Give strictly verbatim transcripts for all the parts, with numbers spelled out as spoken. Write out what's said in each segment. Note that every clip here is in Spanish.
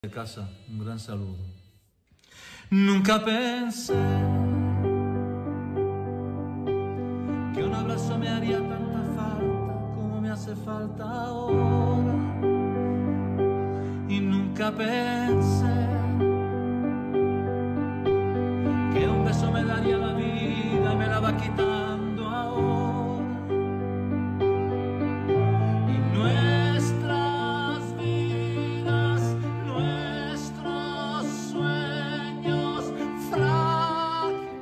de casa, un gran saludo. Nunca pensé que un abrazo me haría tanta falta como me hace falta ahora. Y nunca pensé que un beso me daría la vida, me la va quitando ahora. Y nuestras vidas, nuestros sueños frágiles,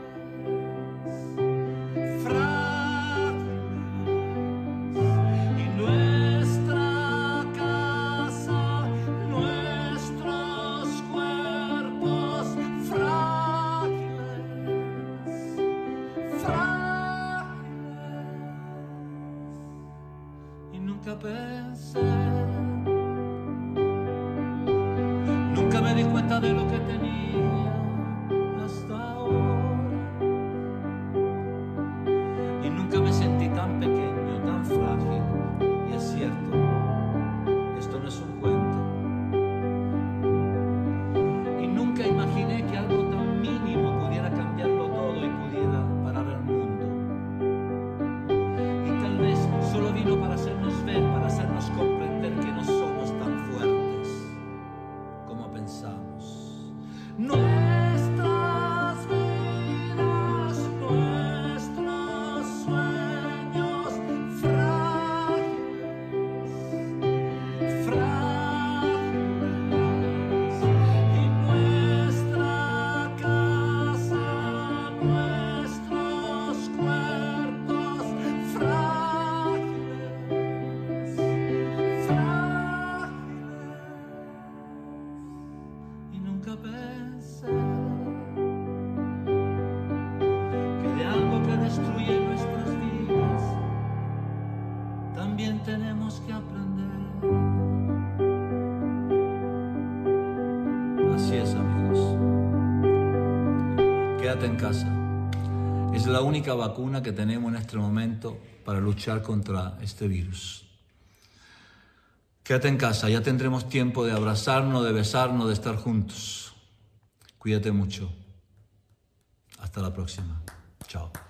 frágiles. Y nuestra casa, nuestros cuerpos frágiles, frágiles. Y nunca pensé, nunca me di cuenta de lo que tenía hasta ahora. Y nunca me sentí tan pequeño, tan frágil. Y es cierto, esto no es un cuento. Y nunca imaginé que algo tan mínimo pudiera cambiarlo todo y pudiera parar el mundo. Y tal vez solo vino para hacernos ver, para hacernos comprender que no somos tan fuertes como pensamos. Nuestras vidas, nuestros sueños frágiles, frágiles. Y nuestra casa, nuestros cuerpos frágiles, frágiles. Y nunca pensé que de algo que destruye nuestras vidas también tenemos que aprender. Así es, amigos. Quédate en casa. Es la única vacuna que tenemos en este momento para luchar contra este virus. Quédate en casa, ya tendremos tiempo de abrazarnos, de besarnos, de estar juntos. Cuídate mucho. Hasta la próxima. Chao.